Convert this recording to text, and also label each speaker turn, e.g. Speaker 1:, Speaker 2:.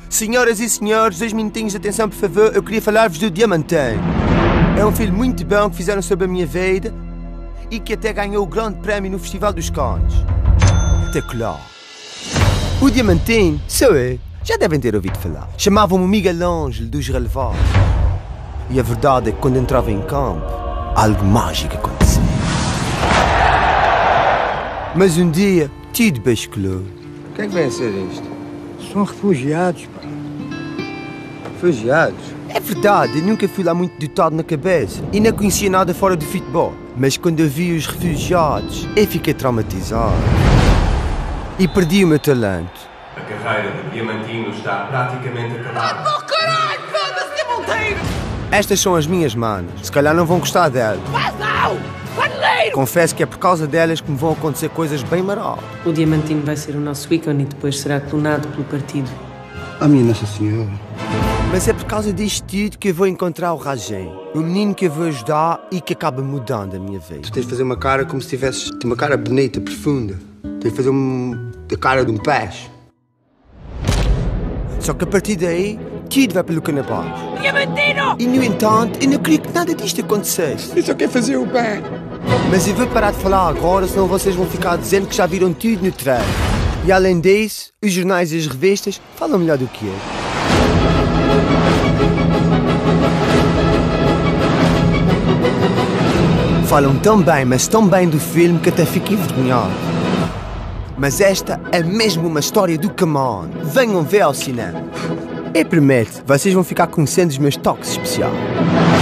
Speaker 1: Senhoras e senhores, 2 minutinhos de atenção, por favor. Eu queria falar-vos do Diamantino. É um filme muito bom que fizeram sobre a minha vida e que até ganhou o grande prémio no Festival dos Cannes. Espetacular. O Diamantino sou eu. Já devem ter ouvido falar. Chamavam-me Miguel Ângelo dos Relevados. E a verdade é que quando entrava em campo, algo mágico acontecia. Mas um dia, tudo basculou.
Speaker 2: O que é que vem a ser isto?
Speaker 3: São refugiados, pá.
Speaker 2: Refugiados?
Speaker 1: É verdade, eu nunca fui lá muito dotado na cabeça e não conhecia nada fora do futebol. Mas quando eu vi os refugiados, eu fiquei traumatizado. E perdi o meu talento.
Speaker 4: A carreira de Diamantino está praticamente acabada.
Speaker 5: Oh, caralho! Foda-se, Diamantino!
Speaker 1: Estas são as minhas manas. Se calhar não vão gostar delas.
Speaker 5: Não! Paneleiro!
Speaker 1: Confesso que é por causa delas que me vão acontecer coisas bem maradas.
Speaker 6: O Diamantino vai ser o nosso ícone e depois será clonado pelo partido.
Speaker 3: A minha Nossa Senhora.
Speaker 1: Mas é por causa disto tudo que eu vou encontrar o Rajem. O menino que eu vou ajudar e que acaba mudando a minha vida.
Speaker 2: Tu tens de fazer uma cara como se tivesses... uma cara bonita, profunda. Tens de fazer a cara de um peixe.
Speaker 1: Só que a partir daí, tudo vai pelo cano abaixo.
Speaker 5: Diamantino!
Speaker 1: E no entanto, eu não queria que nada disto acontecesse.
Speaker 2: Eu só quero fazer o bem.
Speaker 1: Mas eu vou parar de falar agora, senão vocês vão ficar dizendo que já viram tudo no trailer. E além disso, os jornais e as revistas falam melhor do que eu. Falam tão bem, mas tão bem do filme que até fico envergonhado. Mas esta é mesmo uma história do Come On. Venham ver ao cinema. Eu prometo, vocês vão ficar conhecendo os meus toques especiais.